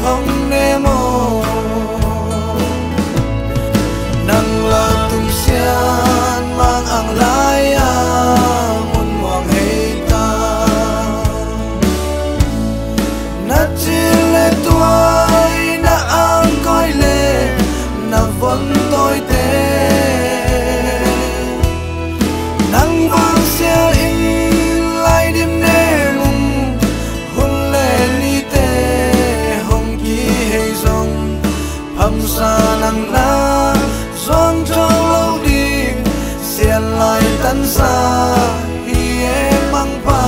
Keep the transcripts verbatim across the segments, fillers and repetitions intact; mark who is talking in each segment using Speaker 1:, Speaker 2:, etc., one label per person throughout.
Speaker 1: hong ne mo nang la tung sian mang ang laya mun muang heita na chile tuai na ang koi le na von tôi te nang vang sia in lai dim ne mung hun le ni te hong ki hei zong pham sa nang na zong trong lâu đi xiên lại tan xa hi em mang pa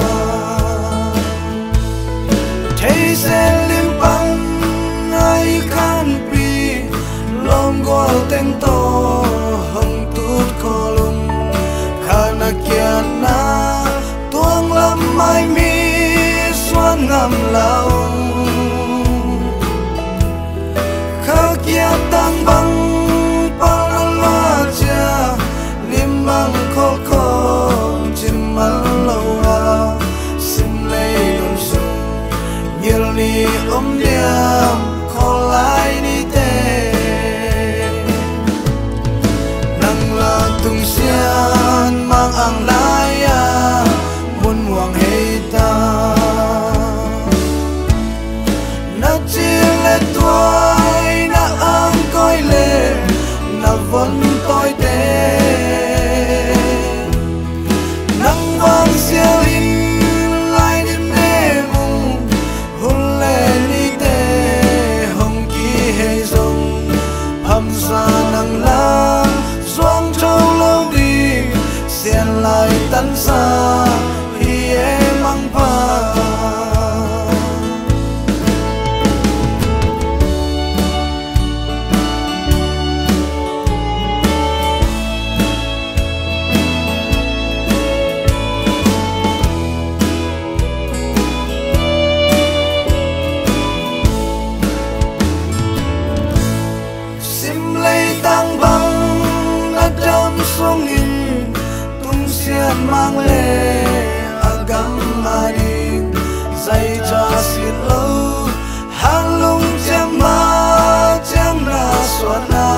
Speaker 1: thấy sẽ lim băng ai can pi lom gol tên to hồng tút co lung khana kia na tuang lam mai mi xuân ngam lao khá kia tăng băng mang khó khó chim mang lâu à xin lấy đồn sung nhiều ly ôm điềm khó lại đi tê nang là tung xian mang ang lai à muốn muang hay ta na chia lệ tuai na ang coi lệ na vẫn tôi tê xiao in lai đêm đêm mùng hôn lệ ni tê hồng ký hei rong hầm xa nắng la doang trâu lâu đi xiên lại tan xa hi em mang pa mang lệ agam mari dây cho xin lâu hang lung chém ma chém na xuân na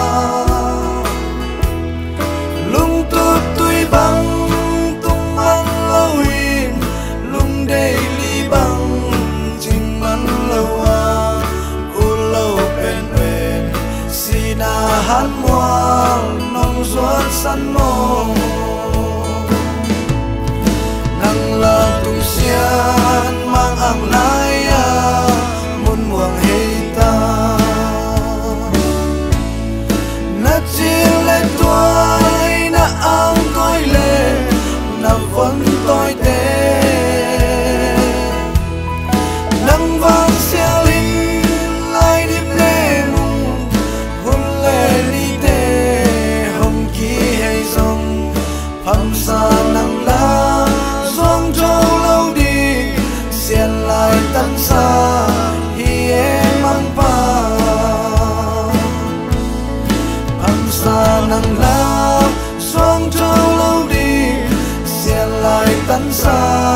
Speaker 1: lung tút tuy băng tung mang lâu in lung đầy ly băng chinh man lâu à u lâu bên bên sina hát muang nong ruột săn mong là tung xian mang ang lai à muốn muang hay ta na chia lệ tuai na ang coi lệ na vẫn tôi tê nang vang xiao in lai đêm lệ mùng hôn lệ ni tê hồng ký hay rong pham sa nang la trâu lâu đi xiên lại tan xa hi em mang pa pham sa nang la xoang trâu lâu đi xiên lại tan xa